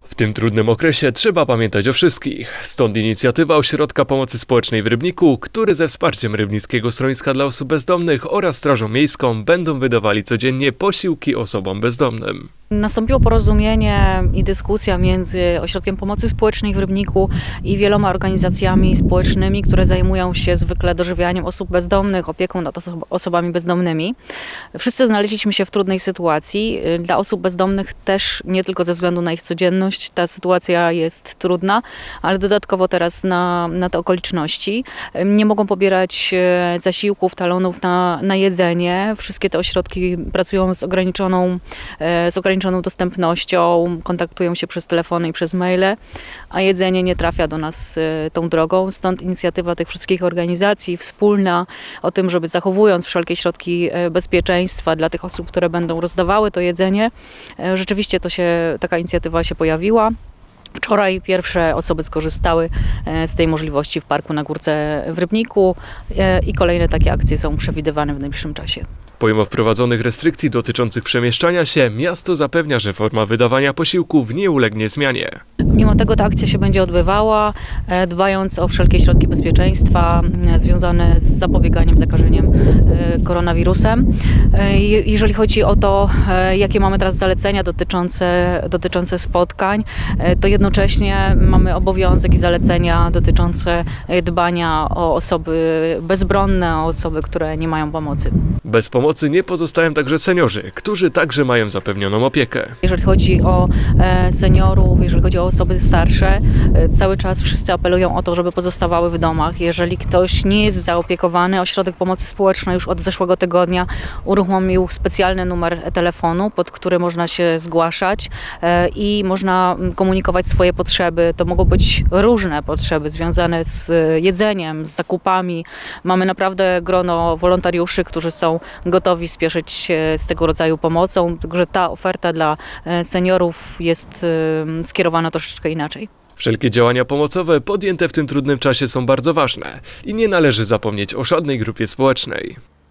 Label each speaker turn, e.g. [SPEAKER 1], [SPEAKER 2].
[SPEAKER 1] W tym trudnym okresie trzeba pamiętać o wszystkich. Stąd inicjatywa Ośrodka Pomocy Społecznej w Rybniku, który ze wsparciem Rybnickiego Schroniska dla Osób Bezdomnych oraz Strażą Miejską będą wydawali codziennie posiłki osobom bezdomnym.
[SPEAKER 2] Nastąpiło porozumienie i dyskusja między Ośrodkiem Pomocy Społecznej w Rybniku i wieloma organizacjami społecznymi, które zajmują się zwykle dożywianiem osób bezdomnych, opieką nad osobami bezdomnymi. Wszyscy znaleźliśmy się w trudnej sytuacji. Dla osób bezdomnych też nie tylko ze względu na ich codzienność ta sytuacja jest trudna, ale dodatkowo teraz na te okoliczności. Nie mogą pobierać zasiłków, talonów na jedzenie. Wszystkie te ośrodki pracują z ograniczoną dostępnością, kontaktują się przez telefony i przez maile, a jedzenie nie trafia do nas tą drogą. Stąd inicjatywa tych wszystkich organizacji wspólna o tym, żeby zachowując wszelkie środki bezpieczeństwa dla tych osób, które będą rozdawały to jedzenie. Rzeczywiście taka inicjatywa się pojawiła. Wczoraj pierwsze osoby skorzystały z tej możliwości w Parku na Górce w Rybniku i kolejne takie akcje są przewidywane w najbliższym czasie.
[SPEAKER 1] Pomimo wprowadzonych restrykcji dotyczących przemieszczania się, miasto zapewnia, że forma wydawania posiłków nie ulegnie zmianie.
[SPEAKER 2] Mimo tego ta akcja się będzie odbywała, dbając o wszelkie środki bezpieczeństwa związane z zapobieganiem zakażeniem koronawirusem. Jeżeli chodzi o to, jakie mamy teraz zalecenia dotyczące spotkań, to jednocześnie mamy obowiązek i zalecenia dotyczące dbania o osoby bezbronne, o osoby, które nie mają pomocy.
[SPEAKER 1] Bez pomocy nie pozostają także seniorzy, którzy także mają zapewnioną opiekę.
[SPEAKER 2] Jeżeli chodzi o seniorów, jeżeli chodzi o osoby starsze, cały czas wszyscy apelują o to, żeby pozostawały w domach. Jeżeli ktoś nie jest zaopiekowany, Ośrodek Pomocy Społecznej już od zeszłego tygodnia uruchomił specjalny numer telefonu, pod który można się zgłaszać i można komunikować swoje potrzeby. To mogą być różne potrzeby związane z jedzeniem, z zakupami. Mamy naprawdę grono wolontariuszy, którzy są gotowi spieszyć się z tego rodzaju pomocą, także ta oferta dla seniorów jest skierowana troszeczkę inaczej.
[SPEAKER 1] Wszelkie działania pomocowe podjęte w tym trudnym czasie są bardzo ważne i nie należy zapomnieć o żadnej grupie społecznej.